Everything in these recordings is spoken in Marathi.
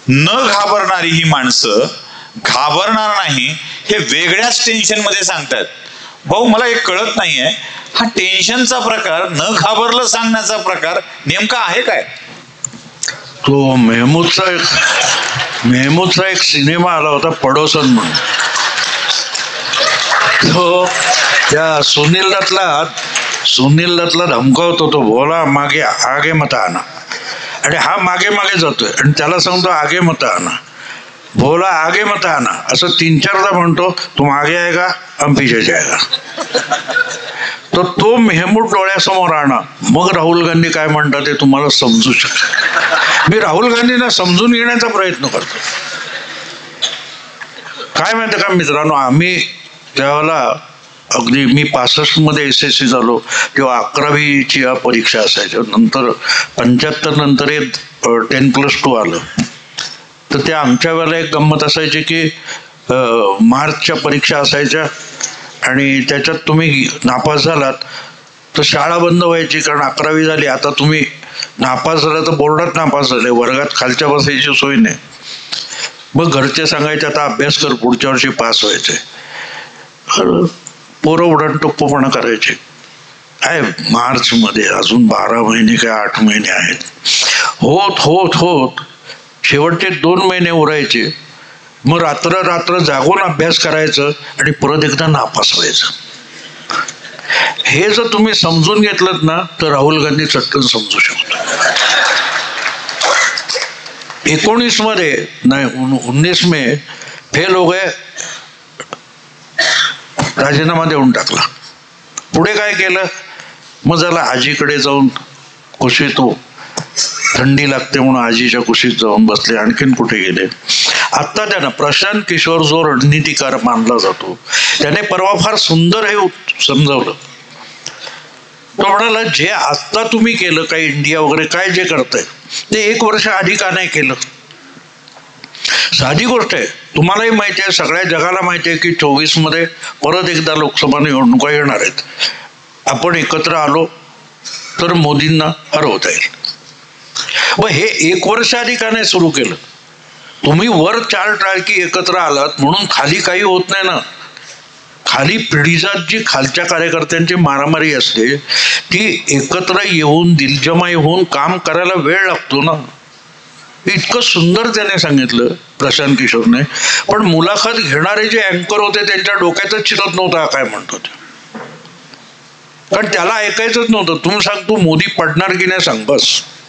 न घाबरणारी ही माणसं घाबरणार नाही हे वेगळ्याच टेन्शन मध्ये सांगतात. भाऊ मला एक कळत नाहीये, हा टेन्शनचा प्रकार, न घाबरलं सांगण्याचा प्रकार नेमका आहे काय? तो मेहमूदचा एक सिनेमा आला होता पडोसन म्हणून. तो त्या सुनील दत्तला धमकावतो, तो बोला मागे आगे मत आना, आणि हा मागे मागे जातोय आणि त्याला सांगतो आगे मत आना, बोला आगे मत आना, असं 3-4दा म्हणतो. तुम आगे आएगा हम पीछे जाएगा. तर तो मेहमूद डोळ्यासमोर आणा, मग राहुल गांधी काय म्हणतात ते तुम्हाला समजू शकतं. मी राहुल गांधींना समजून घेण्याचा प्रयत्न करतो. काय माहिती का मित्रांनो, आम्ही त्यावेळेला अगदी मी 65 मध्ये SSC झालो तेव्हा 11वीची परीक्षा असायच्या. नंतर 75 नंतर 10+2 आलं. तर त्या आमच्या वेळेला एक गंमत असायची की मार्चच्या परीक्षा असायच्या आणि त्याच्यात तुम्ही नापास झालात तर शाळा बंद व्हायची, कारण 11वी झाली. आता तुम्ही नापास झाला तर बोर्डात नापास झाले, वर्गात खालच्या बसायची सोय नाही. मग घरचे सांगायचे आता अभ्यास कर, पुढच्या वर्षी पास व्हायचे. पोरं उडाणटप्पूपणा करायचे. आहे मार्चमध्ये अजून 12 महिने काय 8 महिने आहेत. होत होत होत शेवटचे 2 महिने उरायचे. मग रात्र जागून अभ्यास करायचं आणि परत एकदा नापास व्हायचं. हे जर तुम्ही समजून घेतलं ना तर राहुल गांधी चटकन समजू शकतो. 19 मध्ये नाही 19 में फेल हो गए, राजीनामा देऊन टाकला. पुढे काय केलं, मग झाला आजीकडे जाऊन कुशीत, थंडी लागते म्हणून आजीच्या कुशीत जाऊन बसले. आणखीन कुठे गेले. आत्ता त्यानं प्रशांत किशोर जो रणनीतिकार मानला जातो त्याने परवा फार सुंदर हे समजावलं. तो म्हणाला जे आत्ता तुम्ही केलं काय इंडिया वगैरे काय जे करताय ते 1 वर्ष आधी का नाही केलं. साधी गोष्ट आहे, तुम्हालाही माहिती आहे, सगळ्या जगाला माहिती आहे की 24 मध्ये परत एकदा लोकसभा निवडणुका येणार आहेत. आपण एकत्र आलो तर मोदींना हरवता येईल. मग हे 1 वर्ष आधी का नाही सुरू केलं. तुम्ही वर 4 टाळकी एकत्र आलात म्हणून खाली काही होत नाही ना. खाली पिढीजात जी खालच्या कार्यकर्त्यांची मारामारी असते ती एकत्र येऊन दिलजमाई होऊन काम करायला वेळ लागतो ना. इतकं सुंदर त्याने सांगितलं प्रशांत किशोरने. पण मुलाखत घेणारे जे अँकर होते त्यांच्या डोक्यातच शिरत नव्हता काय म्हणतो ते, कारण त्याला ऐकायचंच नव्हतं. तुम्ही सांग तू मोदी पडणार की नाही सांग बस.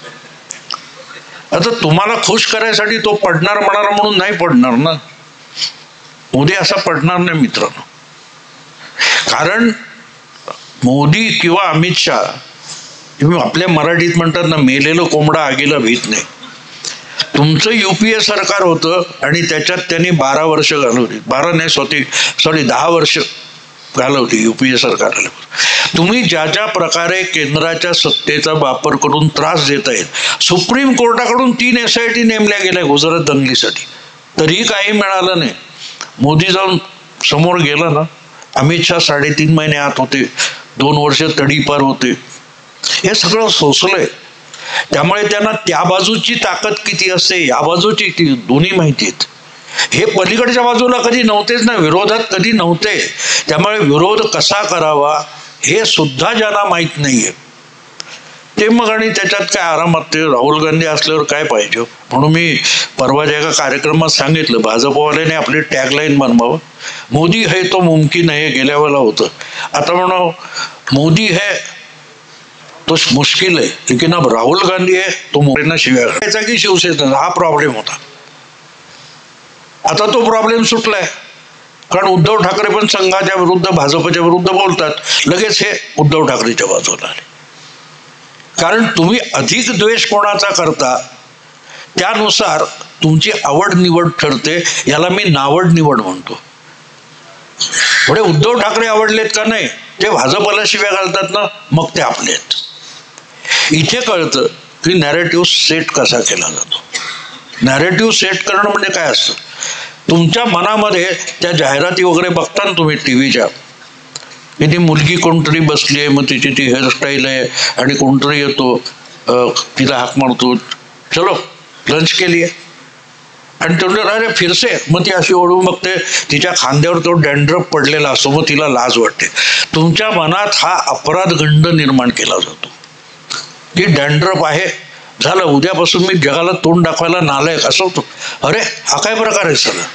आता तुम्हाला खुश करायसाठी तो पडणार म्हणाला म्हणून नाही पडणार ना. मोदी असा पडणार नाही मित्रांनो. कारण मोदी किंवा अमित शहा आपल्या मराठीत म्हणतात ना, मेलेलं कोंबडा आगीला भीत नाही. तुमचं UPA सरकार होतं आणि त्याच्यात त्यांनी 12 वर्ष घालवली. 12 नाही सॉरी 10 वर्ष घालवली UPA सरकारला. तुम्ही ज्या ज्या प्रकारे केंद्राच्या सत्तेचा वापर करून त्रास देत आहेत. सुप्रीम कोर्टाकडून 3 SIT नेमल्या गेल्या गुजरात दंगलीसाठी, तरीही काही मिळालं नाही. मोदी जाऊन समोर गेला ना, अमित शहा 3.5 महिने आत होते, 2 वर्ष तडीपार होते. हे सगळं सोसलंय. त्यामुळे त्यांना त्या बाजूची ताकद किती असते, या बाजूची ती दोन्ही माहिती आहेत. हे पलीकडच्या बाजूला कधी नव्हतेच ना, विरोधात कधी नव्हते. त्यामुळे विरोध कसा करावा हे सुद्धा ज्यांना माहीत नाहीये ते मग, आणि त्याच्यात काय आरामात ते राहुल गांधी असल्यावर काय पाहिजे. म्हणून मी परवाच्या एका कार्यक्रमात सांगितलं भाजपवाल्याने आपली टॅगलाईन बनवावं, मोदी है तो मुमकिन है. गेल्या वेळेला होतं. आता म्हणा मोदी है तो मुश्किल है लेकिन अब राहुल गांधी है तो मोदींना शिव्या घालायचा की शिवसेना, हा प्रॉब्लेम होता. आता तो प्रॉब्लेम सुटलाय, कारण उद्धव ठाकरे पण संघाच्या विरुद्ध भाजपच्या विरुद्ध बोलतात. लगेच हे उद्धव ठाकरेच्या बाजूला आले. कारण तुम्ही अधिक द्वेष कोणाचा करता त्यानुसार तुमची आवड निवड ठरते. याला मी नावड निवड म्हणतो. पुढे उद्धव ठाकरे आवडलेत का नाही, ते भाजपला शिव्या घालतात ना, मग ते आपले आहेत. इथे कळतं की नॅरेटिव्ह सेट कसा केला जातो. नॅरेटिव्ह सेट करणं म्हणजे काय असतं, तुमच्या मनामध्ये त्या जाहिराती वगैरे बघता ना तुम्ही टीव्हीच्या, की ती मुलगी कोणतरी बसली आहे, मग तिची ती हेअरस्टाईल आहे आणि कोणतरी येतो तिला हाक मारतो, चलो लंच के लिए. आणि ते म्हणलं अरे फिरसे, मग ती अशी ओढून बघते, तिच्या खांद्यावर तो डॅन्ड्रफ पडलेला असतो, मग तिला लाज वाटते. तुमच्या मनात हा अपराध गंड निर्माण केला जातो की डॅन्ड्रफ आहे, झालं उद्यापासून मी जगाला तोंड दाखवायला नालायक असं होतो. अरे हा काय प्रकार आहे सगळं.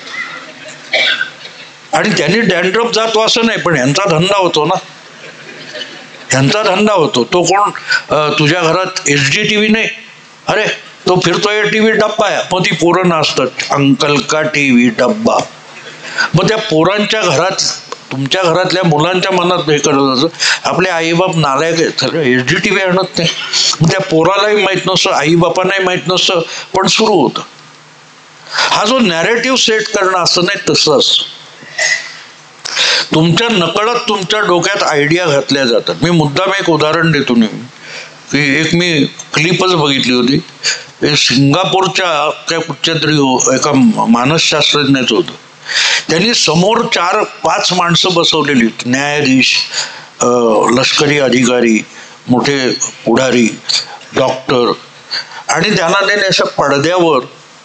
आणि त्यांनी डॅन्ड्रफ जातो असं नाही, पण यांचा धंदा होतो ना, यांचा धंदा होतो. तो कोण तुझ्या घरात HD TV नाही, अरे तो फिरतोय TV डब्बा आहे, मग ती पोरं नाचतात, अंकल का TV डब्बा. मग त्या पोरांच्या घरात, तुमच्या घरातल्या मुलांच्या मनात हे करत असं आपले आईबाप नालायक आहेत, HD TV आणत नाही. मग त्या पोरालाही माहीत नसतं, आईबापांनाही माहीत नसतं, पण सुरू होतं. हा जो नॅरेटिव्ह सेट करणं असं नाही, तसं असतं. तुमच्या नकळत तुमच्या डोक्यात आयडिया घातल्या जातात. मी मुद्दाम एक उदाहरण देतो नेहमी, की एक मी क्लिपच बघितली होती, सिंगापूरच्या काय कुठच्या तरी एका मानसशास्त्रज्ञाचं होतं. त्यांनी समोर 4-5 माणसं बसवलेली होती, न्यायाधीश, लष्करी अधिकारी, मोठे पुढारी, डॉक्टर, आणि त्यांना त्यांनी अशा पडद्यावर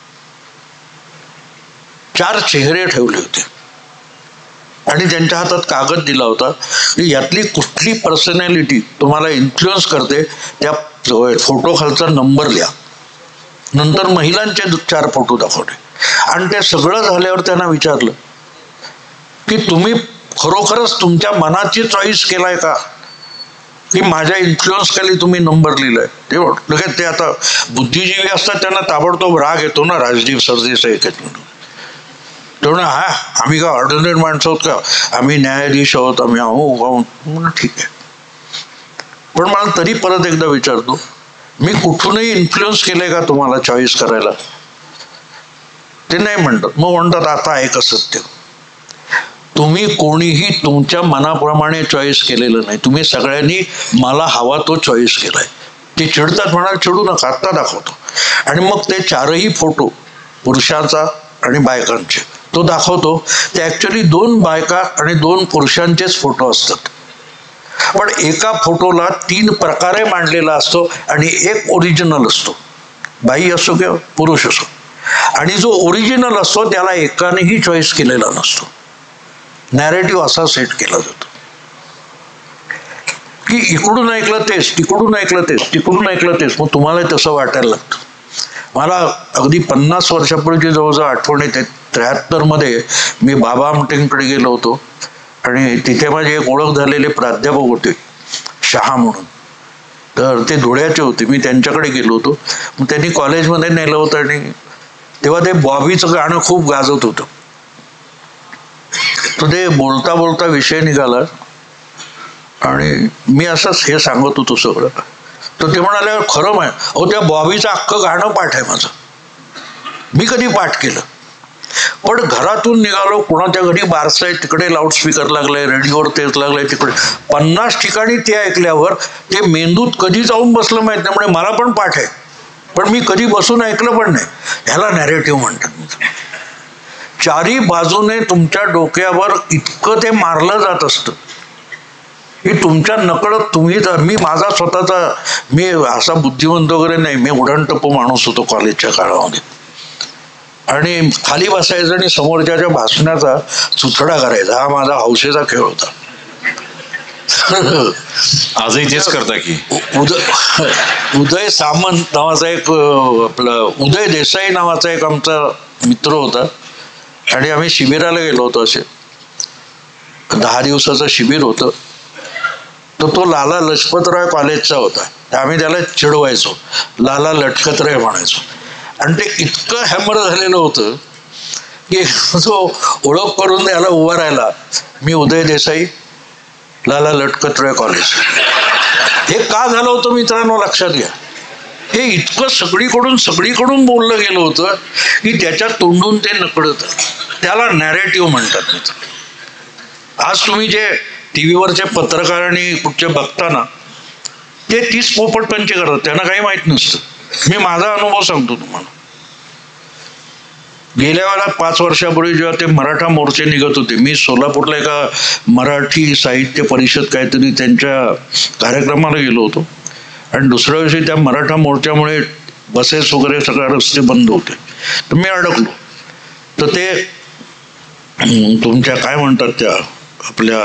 4 चेहरे ठेवले होते आणि त्यांच्या हातात कागद दिला होता की यातली कुठली पर्सनॅलिटी तुम्हाला इन्फ्लुअन्स करते त्या फोटो खालचा नंबर लिहा. नंतर महिलांचे 4 फोटो दाखवले आणि ते सगळं झाल्यावर त्यांना विचारलं की तुम्ही खरोखरच तुमच्या मनाची चॉईस केलाय का, की माझ्या इन्फ्लुअन्स खाली तुम्ही नंबर लिहिलाय. ते लगेच ते आता बुद्धिजीवी असतात, त्यांना ताबडतोब राग येतो ना, राजदीप सरदेसाई आहेत म्हणून. तेवढं हा आम्ही का ऑर्डिनरी माणसं आहोत का, आम्ही न्यायाधीश आहोत, आम्ही म्हणून ठीक आहे. पण मला तरी परत एकदा विचारतो, मी कुठूनही इन्फ्लुअन्स केलंय का तुम्हाला चॉईस करायला? ते नाही म्हणतात. मग म्हणतात आता आहे का सत्य, तुम्ही कोणीही तुमच्या मनाप्रमाणे चॉईस केलेलं नाही, तुम्ही सगळ्यांनी मला हवा तो चॉईस केलाय. ते चिडतात, म्हणाल चिडू नका, आत्ता दाखवतो. आणि मग ते 4ही फोटो पुरुषांचा आणि बायकांचे तो दाखवतो. ते ॲक्च्युली 2 बायका आणि 2 पुरुषांचेच फोटो असतात, पण एका फोटोला 3 प्रकारे मांडलेला असतो आणि एक ओरिजिनल असतो, बाई असो किंवा पुरुष असो. आणि जो ओरिजिनल असतो त्याला एकानेही चॉईस केलेला नसतो. नॅरेटिव्ह असा सेट केला जातो की इकडून ऐकलं तेच, तिकडून ऐकलं तेच, तिकडून ऐकलं तेच, मग तुम्हाला तसं वाटायला लागतं. मला अगदी 50 वर्षापूर्वीची जवळजवळ आठवण येते. 73 मध्ये मी बाबा आमटेंकडे गेलो होतो आणि तिथे माझे एक ओळख झालेले प्राध्यापक होते, शहा म्हणून. तर ते धुळ्याचे होते. मी त्यांच्याकडे गेलो होतो. मग त्यांनी कॉलेजमध्ये नेलं होतं आणि तेव्हा ते बॉबीचं गाणं खूप गाजत होतं. तर ते बोलता बोलता विषय निघाला आणि मी असंच हे सांगत होतो सगळं. तर ते म्हणाले खरं माय, अहो त्या बॉबीचं अख्खं गाणं पाठ आहे माझं, मी कधी पाठ केलं. पण घरातून निघालो, कुणाच्या घरी बारसं आहे तिकडे लाऊडस्पीकर लागलाय, रेडिओवर तेच लागलंय तिकडे, 50 ठिकाणी ते ऐकल्यावर ते मेंदूत कधी जाऊन बसलं माहीत नाही. म्हणजे मला पण पाठ आहे, पण मी कधी बसून ऐकलं पण नाही. ह्याला नॅरेटिव्ह म्हणतात. 4ही बाजूने तुमच्या डोक्यावर इतकं ते मारलं जात असतं की तुमच्या नकळत तुम्ही, मी माझा स्वतःचा, मी असा बुद्धिवंत वगैरे नाही, मी उडणटप्पू माणूस होतो कॉलेजच्या काळामध्ये. आणि खाली बसायचं आणि समोरच्या भाषणाचा चुथडा करायचा, हा माझा हौसेचा खेळ होता. आजही तेच करता की. उदय सामंत नावाचा एक, आपला उदय देसाई नावाचा एक आमचा मित्र होता आणि आम्ही शिबिराला गेलो होतो. असे 10 दिवसाचं शिबिर होतं. तर तो लाला लजपतराय कॉलेजचा होता. आम्ही त्याला चिडवायचो, लाला लटकतराय म्हणायचो. आणि ते इतकं हॅमर झालेलं होतं की जो ओळख करून त्याला उभा राहिला, मी उदय देसाई, लाला लटकतराय कॉलेज. हे का झालं होतं मित्रांनो लक्षात घ्या. हे इतकं सगळीकडून बोललं गेलं होतं की त्याच्या तोंडून ते नकळत, त्याला नॅरेटिव्ह म्हणतात. आज तुम्ही जे TV वरचे पत्रकार आणि कुठचे बघता ना, ते 30 पोपटपंची करतात, त्यांना काही माहीत नसतं. मी माझा अनुभव सांगतो तुम्हाला. गेल्या वेळेला 5 वर्षापूर्वी जेव्हा ते मराठा मोर्चे निघत होते, मी सोलापूरला एका मराठी साहित्य परिषद काहीतरी त्यांच्या कार्यक्रमाला गेलो होतो आणि दुसऱ्या दिवशी त्या मराठा मोर्चामुळे बसेस वगैरे सगळे रस्ते बंद होते. तर मी अडकलो. तर ते तुमच्या काय म्हणतात त्या आपल्या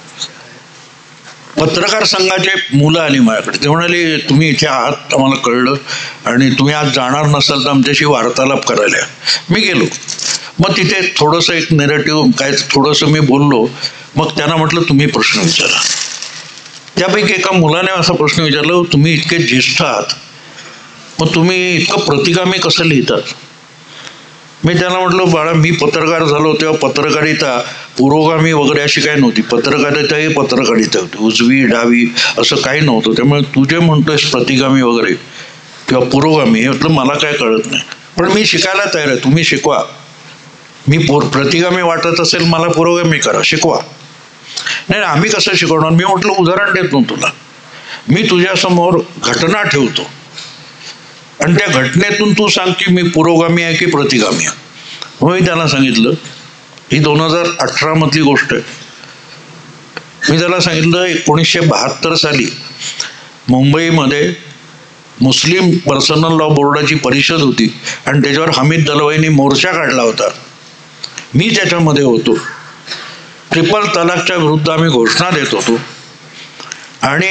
पत्रकार संघाचे मुलं आली माझ्याकडे. ते म्हणाले तुम्ही इथे आहात आम्हाला कळलं आणि तुम्ही आज जाणार नसाल तर आमच्याशी वार्तालाप करायला. मी गेलो. मग तिथे थोडंसं एक नेरेटिव्ह काय थोडंसं मी बोललो. मग त्यांना म्हटलं तुम्ही प्रश्न विचारा. त्यापैकी एका मुलाने असा प्रश्न विचारला, तुम्ही इतके ज्येष्ठ आहात मग तुम्ही इतकं प्रतिगामी कसं लिहितात? मी त्यांना म्हटलं बाळा, मी पत्रकार झालो तेव्हा पत्रकारिता पुरोगामी वगैरे अशी काही नव्हती. पत्रकारिता ही पत्रकारिता होती, उजवी डावी असं काही नव्हतं. त्यामुळे तू जे म्हणतोयस प्रतिगामी वगैरे किंवा पुरोगामी हे म्हटलं मला काय कळत नाही, पण मी शिकायला तयार आहे, तुम्ही शिकवा. मी प्रतिगामी वाटत असेल मला पुरोगामी करा, शिकवा. नाही आम्ही कसं शिकवणार? मी म्हटलं उदाहरण देतो तुला. मी तुझ्यासमोर घटना ठेवतो आणि त्या घटनेतून तू सांग की मी पुरोगामी आहे की प्रतिगामी आहे. मग मी त्यांना सांगितलं, ही 2018 मधली गोष्ट आहे. मी त्याला सांगितलं 1972 साली मुंबईमध्ये मुस्लिम पर्सनल लॉ बोर्डाची परिषद होती आणि त्याच्यावर हमीद दलवाईंनी मोर्चा काढला होता. मी त्याच्यामध्ये होतो. ट्रिपल तलाकच्या विरुद्ध आम्ही घोषणा देत होतो आणि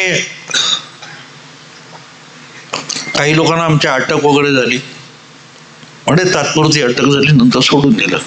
काही लोकांना आमची अटक वगैरे झाली. म्हणजे तात्पुरती अटक झाली, नंतर सोडून दिलं.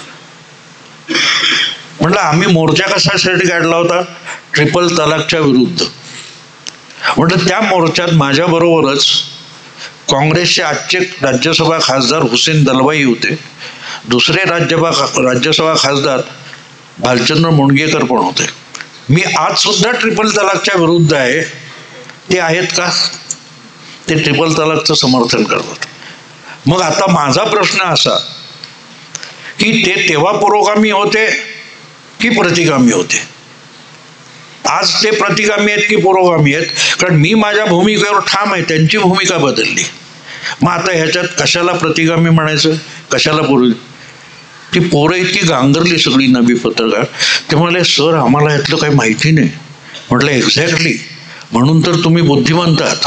म्हटलं आम्ही मोर्चा कशासाठी काढला होता? ट्रिपल तलाकच्या विरुद्ध. म्हटलं त्या मोर्चात माझ्याबरोबरच काँग्रेसचे आजचे राज्यसभा खासदार हुसेन दलवाई होते. दुसरे राज्यसभा खासदार भालचंद्र मुणगेकर पण होते. मी आज सुद्धा ट्रिपल तलाकच्या विरुद्ध आहे. ते आहेत का? ते ट्रिपल तलाकचं समर्थन करतात. मग आता माझा प्रश्न असा की ते तेव्हा पुरोगामी होते की प्रतिगामी होते? आज ते प्रतिगामी आहेत की पुरोगामी आहेत? कारण मी माझ्या भूमिकेवर ठाम आहे, त्यांची भूमिका बदलली. मग आता ह्याच्यात कशाला प्रतिगामी म्हणायचं, कशाला पूर्वी? ती पोरं इतकी गांगरली सगळी नवी पत्रकार. ते म्हणाले सर आम्हाला ह्यातलं काही माहिती नाही. म्हटलं एक्झॅक्टली, म्हणून तर तुम्ही बुद्धिमंत आहात.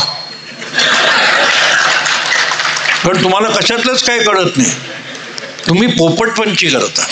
कारण तुम्हाला कशातलंच काही कळत नाही. तुम्ही पोपटपंची करता.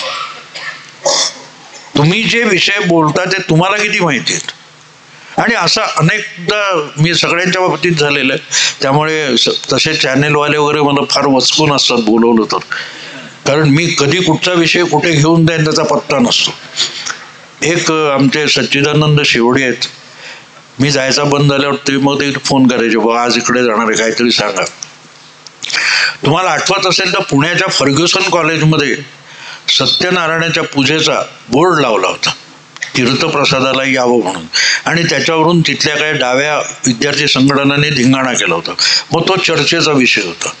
तुम्ही जे विषय बोलता ते तुम्हाला किती माहिती आहेत. आणि असं अनेकदा मी सगळ्यांच्या बाबतीत झालेलं आहे. त्यामुळे तसे चॅनेलवाले वगैरे मला फार वचकून असतात बोलवलं तर. कारण मी कधी कुठचा विषय कुठे घेऊन जाईन त्याचा पत्ता नसतो. एक आमचे सच्चिदानंद शेवडे आहेत. मी जायचा बंद झाल्यावर ते मग ते फोन करायचे, बाबा आज इकडे जाणार आहे काहीतरी सांगा. तुम्हाला आठवत असेल तर पुण्याच्या फर्ग्युसन कॉलेजमध्ये सत्यनारायणाच्या पूजेचा बोर्ड लावला होता, तीर्थप्रसादाला यावं म्हणून. आणि त्याच्यावरून तिथल्या काही डाव्या विद्यार्थी संघटनांनी धिंगाणा केला होता. मग तो चर्चेचा विषय होता.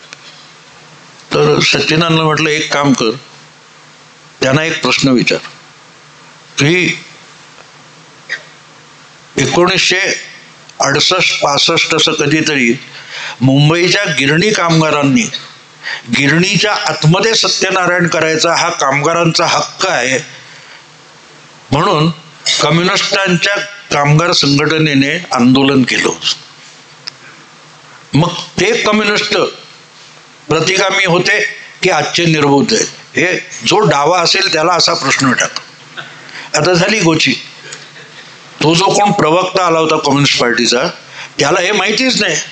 तर सच्चिदानंद म्हटलं एक काम कर, त्यांना एक प्रश्न विचार की 1968-65 असं कधीतरी मुंबईच्या गिरणी कामगारांनी गिरणीच्या आतमध्ये सत्यनारायण करायचा हा कामगारांचा हक्क आहे म्हणून कम्युनिस्टांच्या कामगार संघटनेने आंदोलन केलं. मग ते कम्युनिस्ट प्रतिगामी होते की आजचे निर्बुद्ध आहेत? हे जो डावा असेल त्याला असा प्रश्न टाक. आता झाली गोची. तो जो कोण प्रवक्ता आला होता कम्युनिस्ट पार्टीचा त्याला हे माहितीच नाही.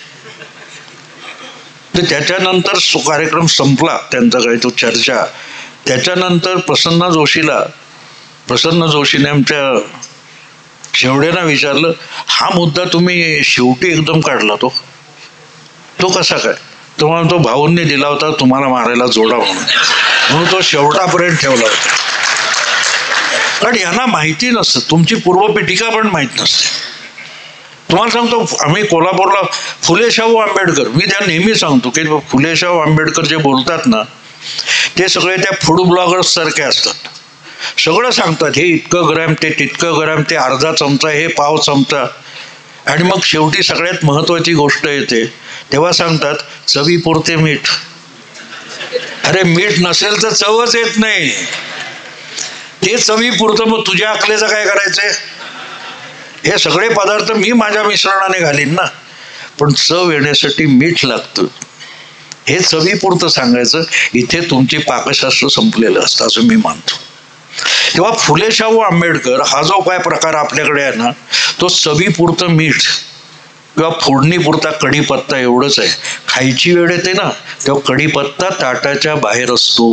तर त्याच्यानंतर कार्यक्रम संपला त्यांचा काही तो चर्चा. त्याच्यानंतर प्रसन्न जोशीने आमच्या शेवड्यांना विचारलं, हा मुद्दा तुम्ही शेवटी एकदम काढला तो कसा काय? तुम्हाला तो भाऊंनी दिला होता तुम्हाला मारायला जोडा म्हणून तो शेवटापर्यंत ठेवला होता. कारण यांना माहिती नसतं, तुमची पूर्वपीठिका पण माहीत नसते. तुम्हाला सांगतो, आम्ही कोल्हापूरला फुलेशाहू आंबेडकर, मी त्या नेहमी सांगतो की फुलेशाहू आंबेडकर जे बोलतात ना ते सगळे त्या फूड ब्लॉगर्स सारखे असतात. सगळं सांगतात, हे इतकं ग्रॅम, ते तितकं ग्रॅम, ते अर्धा चमचा, हे पाव चमचा. आणि मग शेवटी सगळ्यात महत्त्वाची गोष्ट येते तेव्हा सांगतात चवीपुरते मीठ. अरे मीठ नसेल तर चवच येत नाही. ते चवीपुरतं, मग तुझ्या अकलेचं काय करायचंय? हे सगळे पदार्थ मी माझ्या मिश्रणाने घालीन ना, पण चव येण्यासाठी मीठ लागतं. हे चवीपुरतं सांगायचं, इथे तुमची पाकशास्त्र संपलेलं असतं असं मी मानतो. तेव्हा फुले शाहू आंबेडकर हा जो काय प्रकार आपल्याकडे आहे ना, तो चवीपुरतं मीठ किंवा फोडणीपुरता कढीपत्ता एवढंच आहे. खायची वेळ येते ना तेव्हा कढीपत्ता ताटाच्या बाहेर असतो.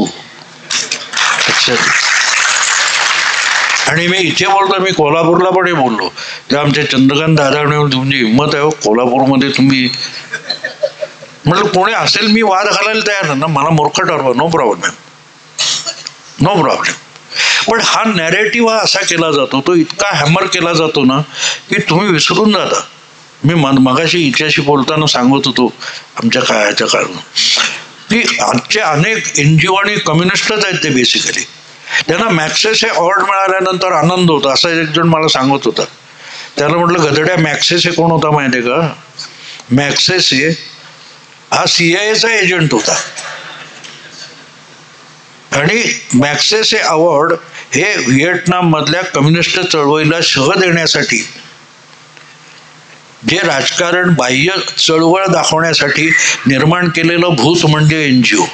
आणि मी इथे बोलतो, मी कोल्हापूरला पण हे बोललो तेव्हा आमच्या चंद्रकांत दादाने तुमची हिंमत आहे हो कोल्हापूरमध्ये तुम्ही, म्हटलं कोणी असेल मी वाद घालायला तयार ना, मला मूर्ख ठरवा, नो प्रॉब्लेम, नो प्रॉब्लेम. पण हा नॅरेटिव्ह हा असा केला जातो, तो इतका हॅमर केला जातो ना की तुम्ही विसरून जाता. मी मगाशी हिच्याशी बोलताना सांगत होतो आमच्या काळाच्या काळात की आजचे अनेक NGO आणि कम्युनिस्टच आहेत ते बेसिकली. त्यांना मॅक्सेस हे अवॉर्ड मिळाल्यानंतर आनंद होता. असा एक जण मला सांगत होता. त्याला म्हटलं गधड्या मॅक्सेस हे कोण होता माहिती आहे का? मॅक्सेस हे हा CIA एजंट होता. आणि मॅक्सेस हे अवॉर्ड हे व्हिएटनाम मधल्या कम्युनिस्ट चळवळीला शह देण्यासाठी, जे राजकारण बाह्य चळवळ दाखवण्यासाठी निर्माण केलेलं भूत म्हणजे NGO,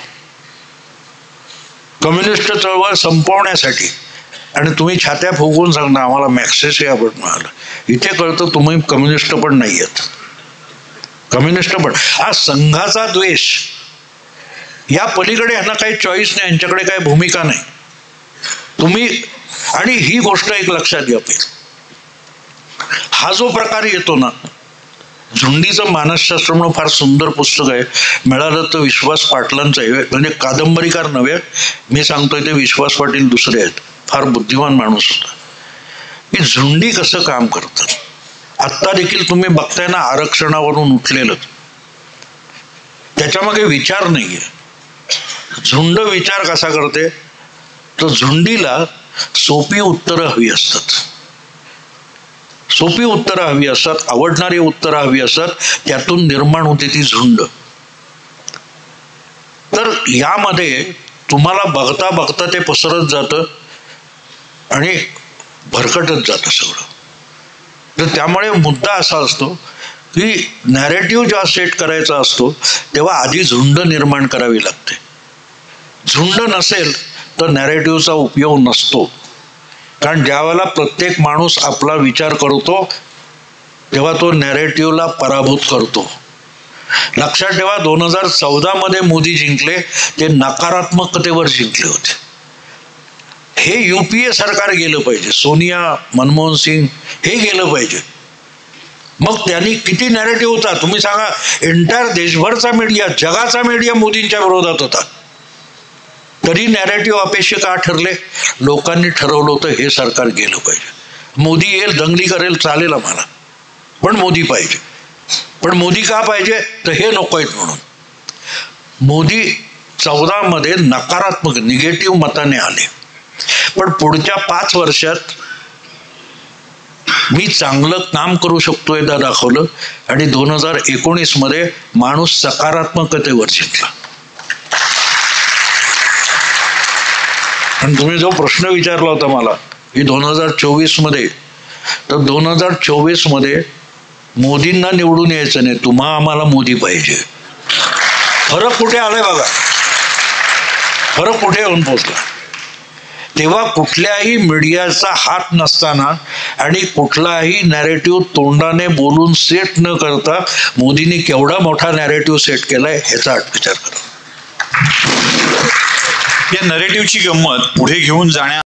कम्युनिस्ट चळवळ संपवण्यासाठी. आणि तुम्ही छात्या फुगवून सांगता आम्हाला मॅक्सेस हे अवॉर्ड मिळालं. इथे कळतं तुम्ही कम्युनिस्ट पण नाही आहेत. कम्युनिस्ट पण हा संघाचा द्वेष, या पलीकडे यांना काही चॉईस नाही, यांच्याकडे काही भूमिका नाही तुम्ही. आणि ही गोष्ट एक लक्षात घ्या पाहिजे, हा जो प्रकार येतो ना, झुंडीचं मानसशास्त्र म्हणून फार सुंदर पुस्तक आहे, मिळालं तर विश्वास पाटलांचं आहे. म्हणजे कादंबरीकार नव्हे, मी सांगतोय ते विश्वास पाटील दुसरे आहेत, फार बुद्धिमान माणूस होता. की झुंडी कसं काम करतात. आत्ता देखील तुम्ही बघताय ना आरक्षणावरून उठलेलं, त्याच्यामागे विचार नाहीये. झुंड विचार कसा करते, तर झुंडीला सोपी उत्तरं हवी असतात, सोपी उत्तरं हवी असतात, आवडणारी उत्तरं हवी असतात, त्यातून निर्माण होते ती झुंड. तर यामध्ये तुम्हाला बघता बघता ते पसरत जातं आणि भरकटत जातं सगळं. तर त्यामुळे मुद्दा असा असतो की नॅरेटिव्ह जेव्हा सेट करायचा असतो तेव्हा आधी झुंड निर्माण करावी लागते. झुंड नसेल तर नॅरेटिव्हचा उपयोग नसतो. कारण ज्यावेळेला प्रत्येक माणूस आपला विचार करतो तेव्हा तो नॅरेटिव्हला पराभूत करतो. लक्षात ठेवा, 2014 मध्ये मोदी जिंकले ते नकारात्मकतेवर जिंकले होते. हे UPA सरकार गेलं पाहिजे, सोनिया, मनमोहन सिंग हे गेलं पाहिजे. मग त्यांनी किती नॅरेटिव्ह होता तुम्ही सांगा. एंटायर देशभरचा मीडिया, जगाचा मीडिया मोदींच्या विरोधात होता, तरी नॅरेटिव्ह अपेक्षे का ठरले? लोकांनी ठरवलं होतं हे सरकार गेलं पाहिजे. मोदी येईल, दंगली करेल, चालेल आम्हाला, पण मोदी पाहिजे. पण मोदी का पाहिजे? तर हे नको आहेत म्हणून. मोदी 14 मध्ये नकारात्मक निगेटिव्ह मताने आले, पण पुढच्या 5 वर्षात मी चांगलं काम करू शकतोय ते दाखवलं. आणि 2019 मध्ये माणूस सकारात्मकतेवर जिंकला. आणि तुम्ही जो प्रश्न विचारला होता मला की 2024 मध्ये, तर 2024 मध्ये मोदींना निवडून यायचं नाही, तुम्हा आम्हाला मोदी पाहिजे. फरक कुठे आलाय बघा, फरक कुठे येऊन पोचला. तेव्हा कुठल्याही मीडियाचा हात नसताना आणि कुठलाही नॅरेटिव्ह तोंडाने बोलून सेट न करता मोदींनी केवढा मोठा नॅरेटिव्ह सेट केलाय ह्याचा विचार करा. या नॅरेटिव्हची गंमत पुढे घेऊन जाण्या